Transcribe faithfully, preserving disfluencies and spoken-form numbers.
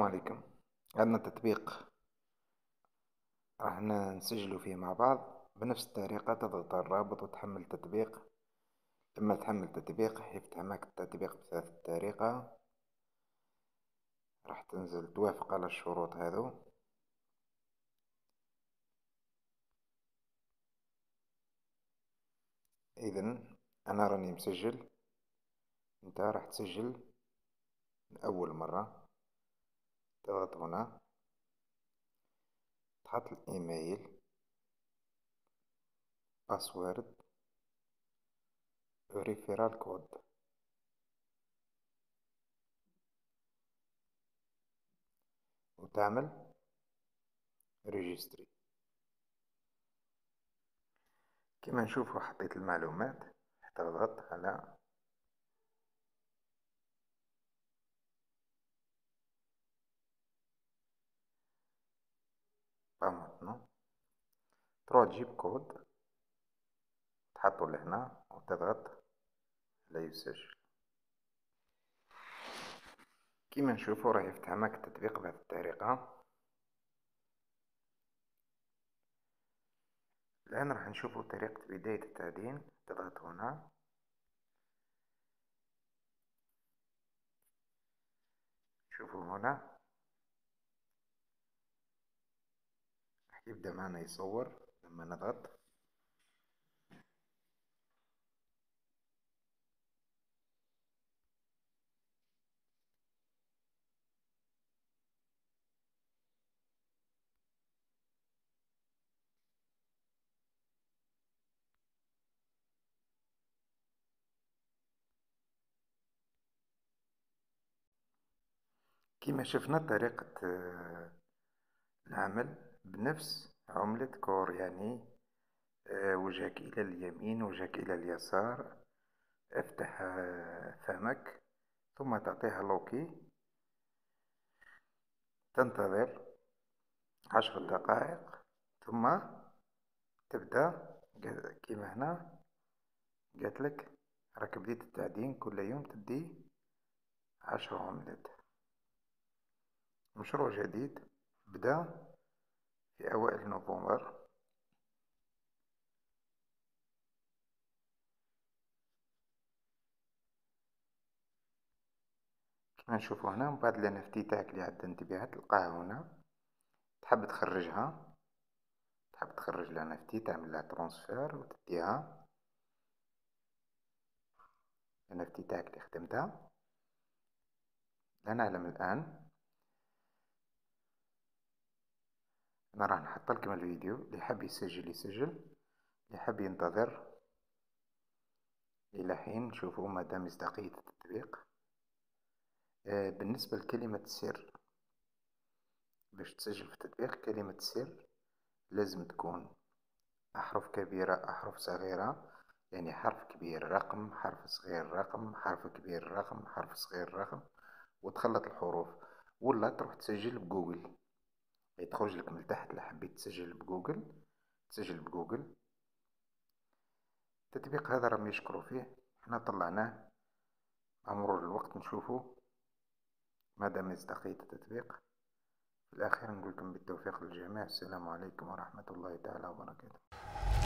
عليكم. عندنا تطبيق راح نسجلوا فيه مع بعض بنفس الطريقة. تضغط على الرابط وتحمل التطبيق. لما تحمل التطبيق يفتح معك التطبيق بهذه الطريقة. راح تنزل توافق على الشروط هذو. إذن أنا راني مسجل، انت راح تسجل لأول مرة. تضغط هنا، تحط الإيميل، باسورد، ريفيرال كود، وتعمل ريجستري. كما نشوفوا حطيت المعلومات، تضغط على بامونتنو، تروح تجيب كود تحطه لهنا وتضغط على يسجل. كيما نشوفوا راه يفتح معك التطبيق بهذه الطريقة. الآن راح نشوفوا طريقة بداية التعدين. تضغط هنا، شوفوا هنا راح يبدأ معنا يصور. لما نضغط كيما شفنا طريقة العمل بنفس عملة كور، يعني وجهك إلى اليمين وجهك إلى اليسار. افتح فمك ثم تعطيها لوكي، تنتظر عشر دقائق ثم تبدأ. كيما هنا قالتلك راك بديت التعدين، كل يوم تدي عشر عملات. مشروع جديد بدأ في أوائل نوفمبر. كما نشوفوا هنا من بعد ال إن إف تي تاعك اللي عاد انتباه تلقاها هنا. تحب تخرجها، تحب تخرج ال إن إف تي تعمل لها ترانسفير وتديها ال إن إف تي تاعك اللي خدمتها. لا نعلم الآن. أنا راح نحط لكم الفيديو، اللي حاب يسجل يسجل، اللي حاب ينتظر إلى حين نشوفوا مدى مصداقية التطبيق. آه بالنسبة لكلمة السر، باش تسجل في التطبيق كلمة السر لازم تكون أحرف كبيرة أحرف صغيرة. يعني حرف كبير رقم، حرف صغير رقم، حرف كبير رقم، حرف صغير رقم، وتخلط الحروف. ولا تروح تسجل بجوجل، يتخرج لك من تحت. اللي حبيت تسجل بجوجل تسجل بجوجل. التطبيق هذا راهم يشكروا فيه، احنا طلعناه. مع مرور الوقت نشوفوا مدى مصداقية التطبيق. في الأخير نقول لكم بالتوفيق للجميع. السلام عليكم ورحمة الله تعالى وبركاته.